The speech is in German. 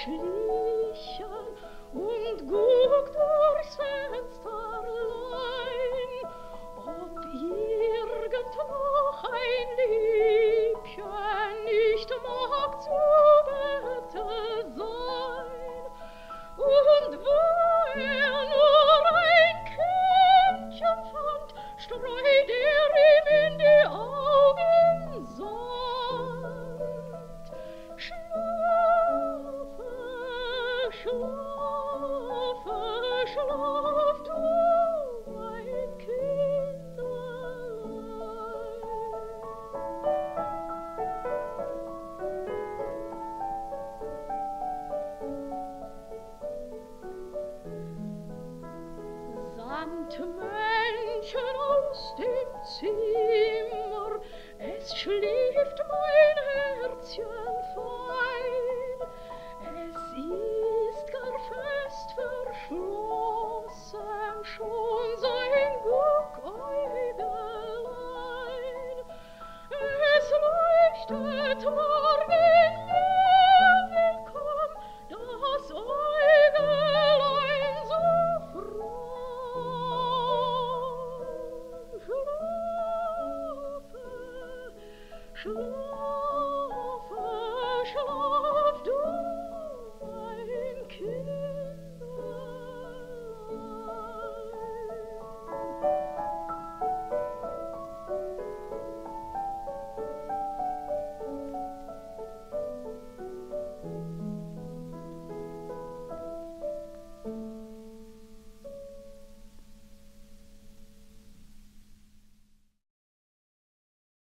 geschlichen und guckt durchs Fensterlein, ob irgend noch ein Liebchen nicht mag zu Bette sein. Und wo nur ein Kindchen fand, streut ihm in die Augen Sand. Schlafe, schlafe, schlaf du, mein Kinderlein. Sandmännchen aus dem Zimmer, es schläft mein Herzchen fein. Es ist gar fest verschlossen, schon sein Guck